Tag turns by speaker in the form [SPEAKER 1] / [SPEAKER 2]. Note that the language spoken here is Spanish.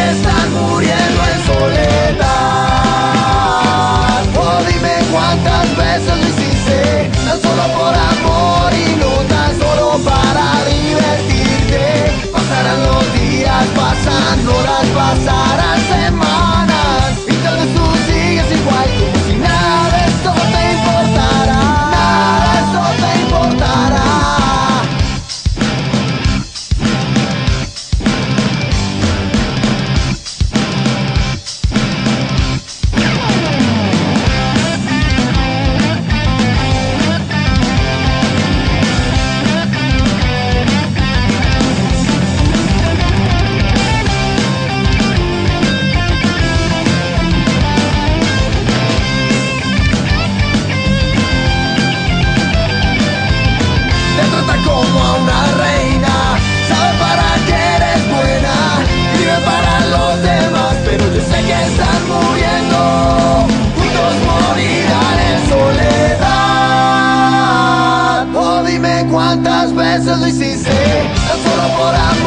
[SPEAKER 1] que están muriendo en soledad. Oh, dime cuántas veces lo hiciste, tan solo por amor y no tan solo para divertirte. Pasarán los días, pasan horas, pasarán semanas, y tal vez tú sigues igual como si nada de esto te importara. Nada de esto te importara. Como a una reina, sabe para qué eres buena, vive para los demás, pero yo sé que están muriendo, juntos morirán en soledad. Oh, dime cuántas veces lo hiciste, tan solo por amor